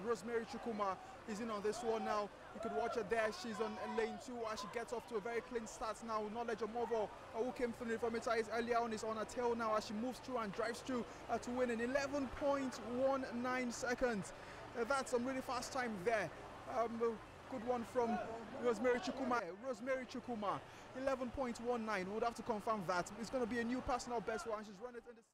Rosemary Chukwuma is in on this one now. You could watch her there. She's on lane 2 as she gets off to a very clean start now. Knowledge of Movo, who came through from inside earlier on, is on her tail now as she moves through and drives through to win in 11.19 seconds. That's some really fast time there. Good one from Rosemary Chukwuma. Rosemary Chukwuma, 11.19. We'll have to confirm that. It's going to be a new personal best for her, and she's run it in the